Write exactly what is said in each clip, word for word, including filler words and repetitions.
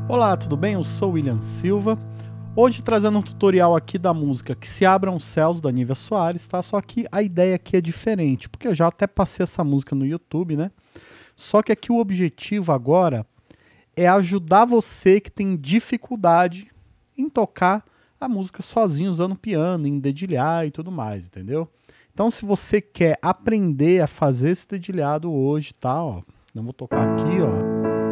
Olá, tudo bem? Eu sou o William Silva. Hoje trazendo um tutorial aqui da música Que Se Abram os Céus, da Nívia Soares, tá? Só que a ideia aqui é diferente, porque eu já até passei essa música no YouTube, né? Só que aqui o objetivo agora é ajudar você que tem dificuldade em tocar a música sozinho, usando piano, em dedilhar e tudo mais, entendeu? Então se você quer aprender a fazer esse dedilhado hoje, tá? Ó, eu vou tocar aqui, ó.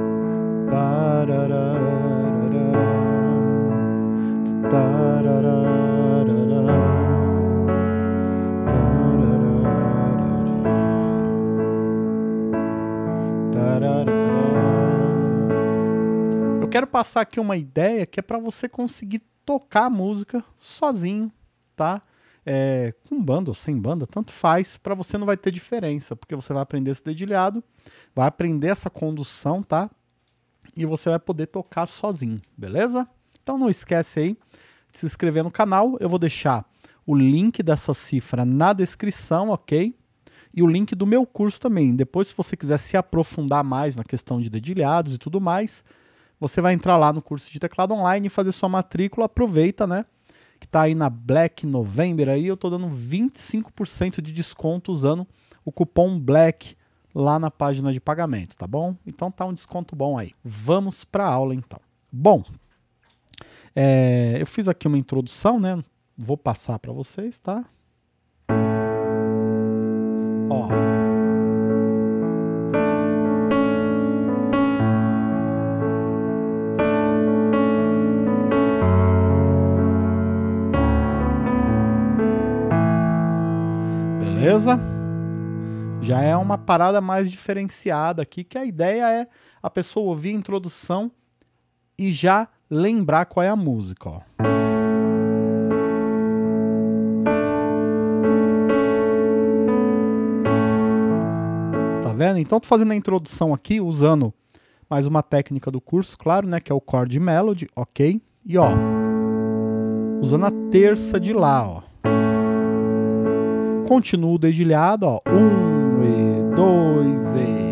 Eu quero passar aqui uma ideia que é para você conseguir tocar a música sozinho, tá? É, com banda ou sem banda, tanto faz, para você não vai ter diferença, porque você vai aprender esse dedilhado, vai aprender essa condução, tá? E você vai poder tocar sozinho, beleza? Então não esquece aí de se inscrever no canal, eu vou deixar o link dessa cifra na descrição, ok? E o link do meu curso também. Depois, se você quiser se aprofundar mais na questão de dedilhados e tudo mais, você vai entrar lá no curso de teclado online e fazer sua matrícula. Aproveita, né? Que tá aí na Black November aí, eu tô dando vinte e cinco por cento de desconto usando o cupom BLACK lá na página de pagamento, tá bom? Então tá um desconto bom aí. Vamos para a aula então. Bom, é, eu fiz aqui uma introdução, né? Vou passar para vocês, tá? Ó. Beleza? Já é uma parada mais diferenciada aqui, que a ideia é a pessoa ouvir a introdução e já lembrar qual é a música, ó. Tá vendo? Então tô fazendo a introdução aqui usando mais uma técnica do curso, claro, né, que é o chord melody, ok? E ó, usando a terça de lá, ó. Continuo o dedilhado, ó, um e dois e.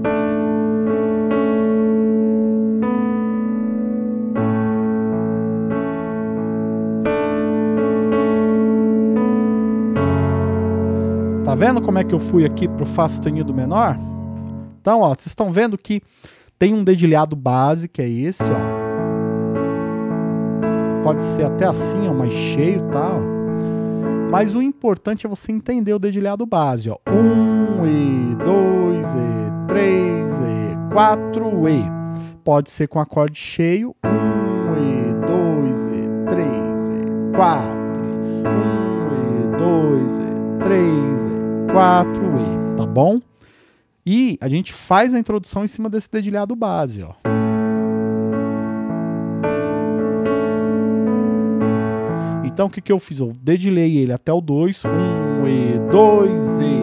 Tá vendo como é que eu fui aqui pro Fá sustenido menor? Então, ó, vocês estão vendo que tem um dedilhado base, que é esse, ó. Pode ser até assim, ó, mais cheio, tá? Ó. Mas o importante é você entender o dedilhado base, ó. Um e dois e três e quatro e. Pode ser com acorde cheio. Um e dois e três e quatro. Um e dois e três e quatro e. Tá bom? E a gente faz a introdução em cima desse dedilhado base, ó. Então o que, que eu fiz? Eu dedilhei ele até o dois. Um e dois e.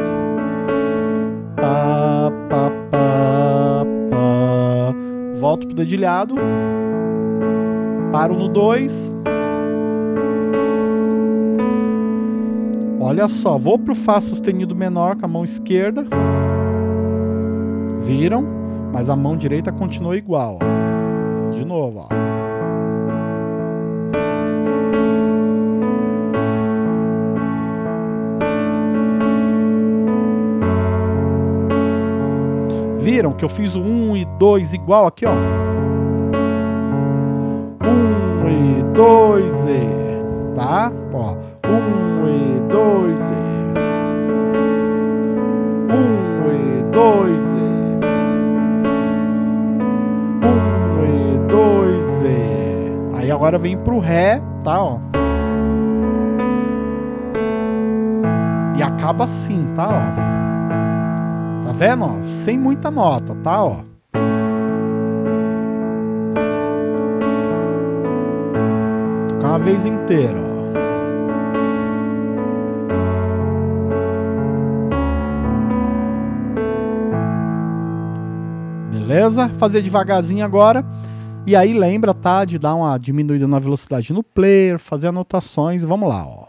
Pá, pá, pá, pá. Volto pro dedilhado. Paro no dois. Olha só, vou pro Fá sustenido menor com a mão esquerda. Viram? Mas a mão direita continua igual, ó. De novo, ó. Viram que eu fiz o um e dois igual aqui, ó. um e dois e. Tá? Ó. um e dois e. um e dois e. um e dois e. Aí agora vem pro Ré, tá? Ó. E acaba assim, tá? Ó. Tá vendo, ó? Sem muita nota, tá, ó? Tocar uma vez inteira, ó. Beleza? Fazer devagarzinho agora. E aí lembra, tá? De dar uma diminuída na velocidade no player, fazer anotações. Vamos lá, ó.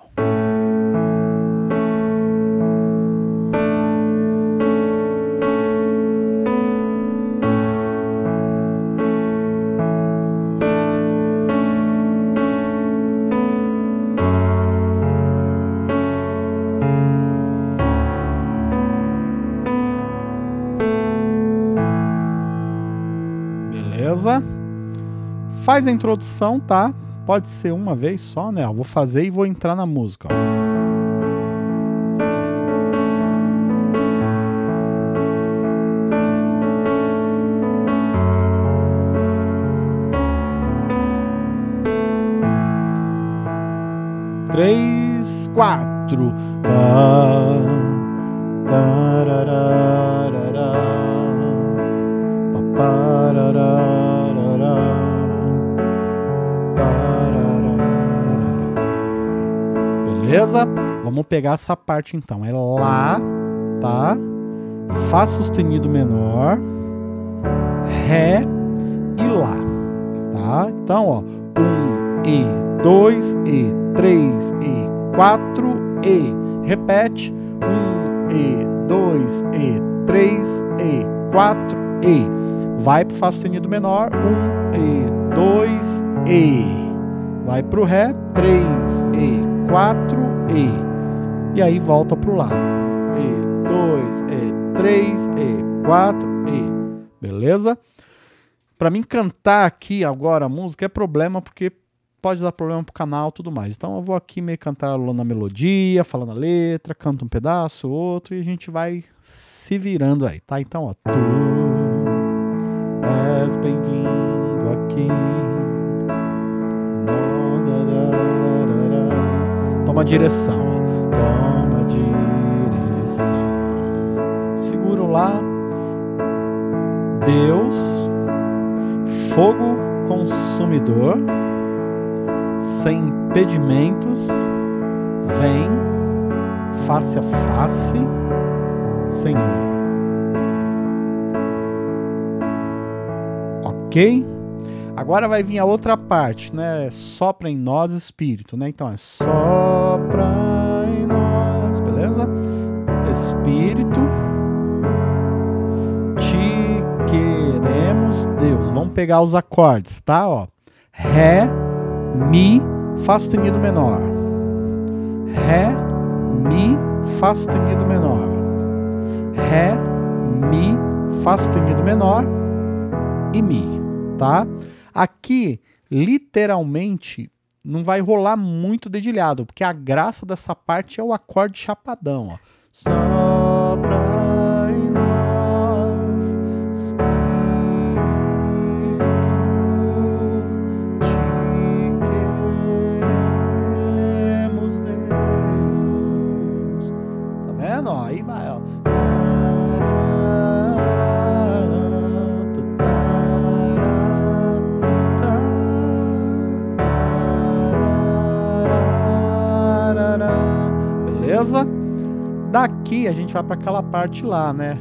Beleza? Faz a introdução, tá? Pode ser uma vez só, né? Eu vou fazer e vou entrar na música, ó. Três, quatro. Tá, tarararará, paparararará, parararará. Beleza? Vamos pegar essa parte então. É Lá, tá? Fá sustenido menor, Ré e Lá, tá? Então, ó, um E, dois E, três E, quatro E. Repete. um E, dois E, três E, quatro E. Vai pro Fá sustenido menor. um E, dois E. Vai pro Ré. três E, quatro E. E aí volta pro Lá. E, dois E, três E, quatro E. Beleza? Pra mim cantar aqui agora a música é problema, porque pode dar problema pro canal e tudo mais. Então eu vou aqui meio cantar na melodia, falando a letra, canto um pedaço, outro, e a gente vai se virando aí, tá? Então, ó. Tu és bem-vindo aqui. Toma direção, ó. Toma direção. Segura o Lá. Deus, fogo consumidor, sem impedimentos, vem face a face, Senhor. Ok? Agora vai vir a outra parte, né? Sopra em nós, Espírito, né? Então é sopra em nós, beleza? Espírito, te queremos, Deus. Vamos pegar os acordes, tá? Ó, Ré, Mi, Fá sustenido menor. Ré, Mi, Fá sustenido menor. Ré, Mi, Fá sustenido menor e Mi, tá? Aqui, literalmente, não vai rolar muito dedilhado, porque a graça dessa parte é o acorde chapadão, ó. Sopra em nós, Espírito, te queremos, Deus. Tá vendo? Ó, aí vai, ó. Beleza? Daqui a gente vai para aquela parte lá, né?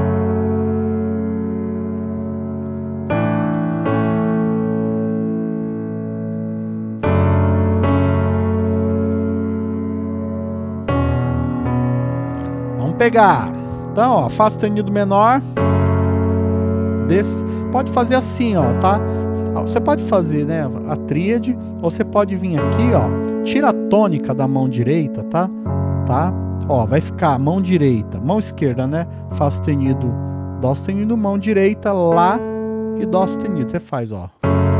Vamos pegar. Então, ó, Fá sustenido menor. Desse, pode fazer assim, ó, tá? Você pode fazer, né, a tríade, ou você pode vir aqui, ó, tira a tônica da mão direita, tá? Tá? Ó, vai ficar mão direita, mão esquerda, né? Fá sustenido, Dó sustenido, mão direita, Lá e Dó sustenido. Você faz, ó.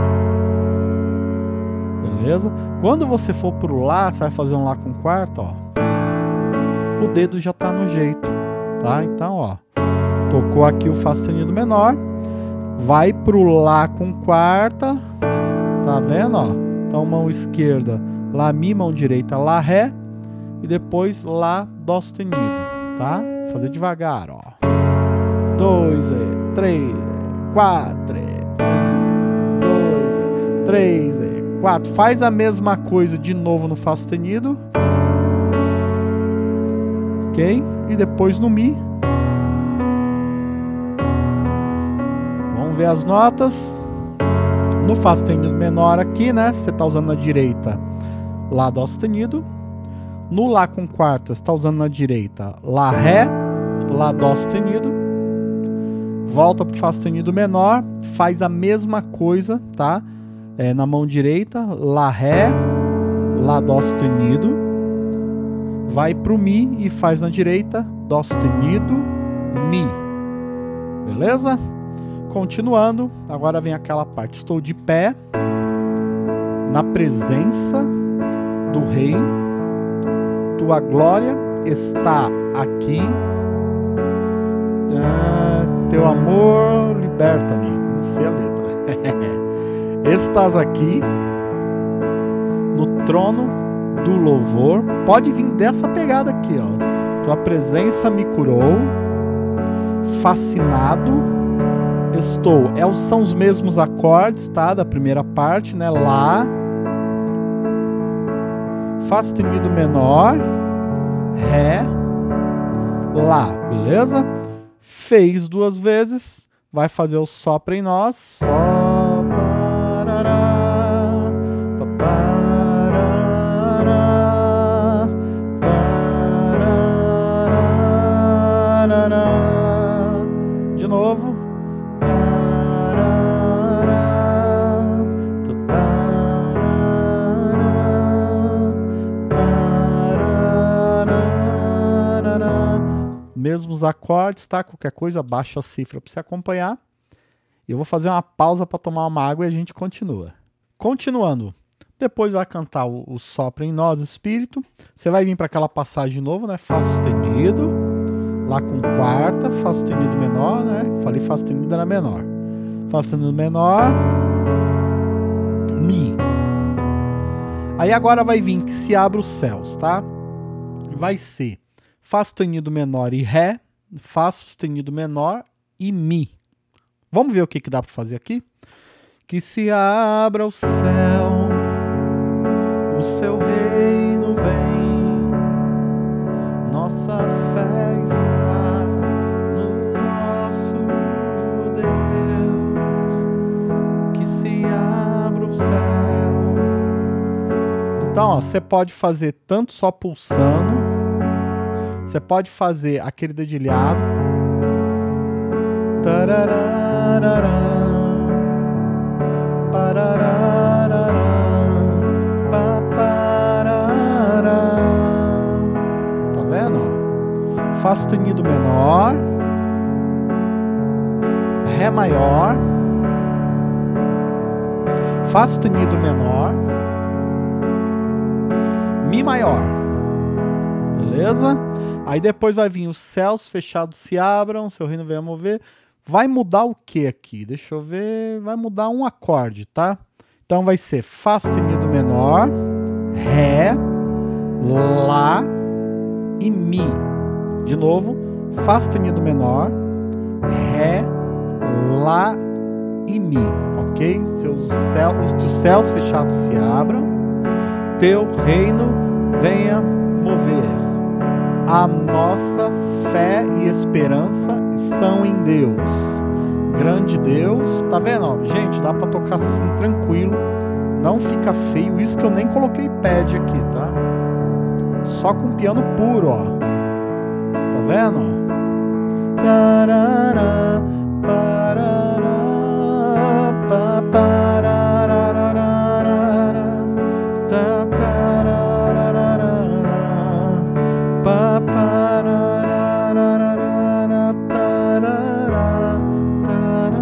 Beleza? Quando você for pro Lá, você vai fazer um Lá com quarta, ó. O dedo já tá no jeito, tá? Então, ó, tocou aqui o Fá sustenido menor, vai pro Lá com quarta, tá vendo, ó? Então, mão esquerda, Lá, Mi, mão direita, Lá, Ré, e depois Lá, Dó sustenido, tá? Vou fazer devagar, ó. Dois, é, três, é, quatro, é, um, dois, é, três, é, quatro. Faz a mesma coisa de novo no Fá sustenido. Ok? E depois no Mi. Vamos ver as notas. No Fá sustenido menor aqui, né? Você tá usando na direita Lá, Dó sustenido. No Lá com quarta, você está usando na direita Lá, Ré, Lá, Dó sustenido. Volta para o Fá sustenido menor, faz a mesma coisa, tá? É, na mão direita, Lá, Ré, Lá, Dó sustenido. Vai para o Mi e faz na direita Dó sustenido, Mi. Beleza? Continuando, agora vem aquela parte. Estou de pé na presença do Rei. Tua glória está aqui. Ah, teu amor liberta-me. Não sei a letra. Estás aqui no trono do louvor. Pode vir dessa pegada aqui, ó. Tua presença me curou. Fascinado estou. É, são os mesmos acordes, tá? Da primeira parte, né? Lá. Fá sustenido menor. Ré. Lá. Beleza? Fez duas vezes. Vai fazer o sopra em nós. Só. Parará, parará, parará. De novo. Mesmos acordes, tá? Qualquer coisa, baixa a cifra para você acompanhar. Eu vou fazer uma pausa para tomar uma água e a gente continua. Continuando. Depois vai cantar o, o sopra em nós, Espírito. Você vai vir para aquela passagem de novo, né? Fá sustenido. Lá com quarta. Fá sustenido menor, né? Falei Fá sustenido era menor. Fá sustenido menor. Mi. Aí agora vai vir que se abre os céus, tá? Vai ser Fá sustenido menor e Ré, Fá sustenido menor e Mi. Vamos ver o que, que dá para fazer aqui? Que se abra o céu, o seu reino vem, nossa fé está no nosso Deus. Que se abra o céu. Então, ó, você pode fazer tanto só pulsando. Você pode fazer aquele dedilhado. Tarararará, parararará, paparará. Tá vendo? Ó? Fá sustenido menor, Ré maior, Fá sustenido menor, Mi maior. Beleza? Aí depois vai vir os céus fechados se abram, seu reino venha mover. Vai mudar o que aqui? Deixa eu ver. Vai mudar um acorde, tá? Então vai ser Fá sustenido menor, Ré, Lá e Mi. De novo, Fá sustenido menor, Ré, Lá e Mi. Ok? Seus céus, os céus fechados se abram. Teu reino venha mover. A nossa fé e esperança estão em Deus. Grande Deus. Tá vendo? Ó, gente, dá pra tocar assim, tranquilo. Não fica feio. Isso que eu nem coloquei pad aqui, tá? Só com piano puro, ó. Tá vendo? Tarará, parará, pa, pararararará, ta, tararararará, pa, pararararará, tarará, tarará.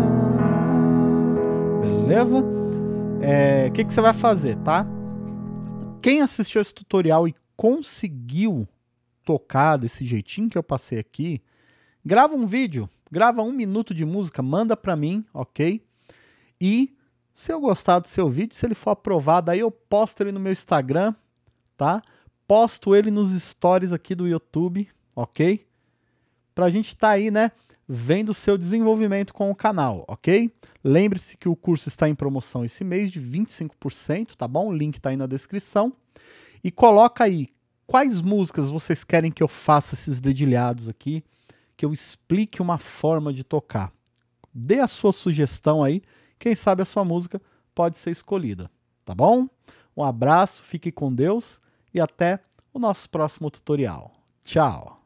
Beleza? É, o que, que você vai fazer, tá? Quem assistiu esse tutorial e conseguiu tocar desse jeitinho que eu passei aqui, grava um vídeo, grava um minuto de música, manda pra mim, ok? E se eu gostar do seu vídeo, se ele for aprovado, aí eu posto ele no meu Instagram, tá? Posto ele nos stories aqui do YouTube, ok? Pra gente tá aí, né, vendo o seu desenvolvimento com o canal, ok? Lembre-se que o curso está em promoção esse mês de vinte e cinco por cento, tá bom? O link tá aí na descrição. E coloca aí quais músicas vocês querem que eu faça esses dedilhados aqui, que eu explique uma forma de tocar. Dê a sua sugestão aí, quem sabe a sua música pode ser escolhida, tá bom? Um abraço, fique com Deus e até o nosso próximo tutorial. Tchau!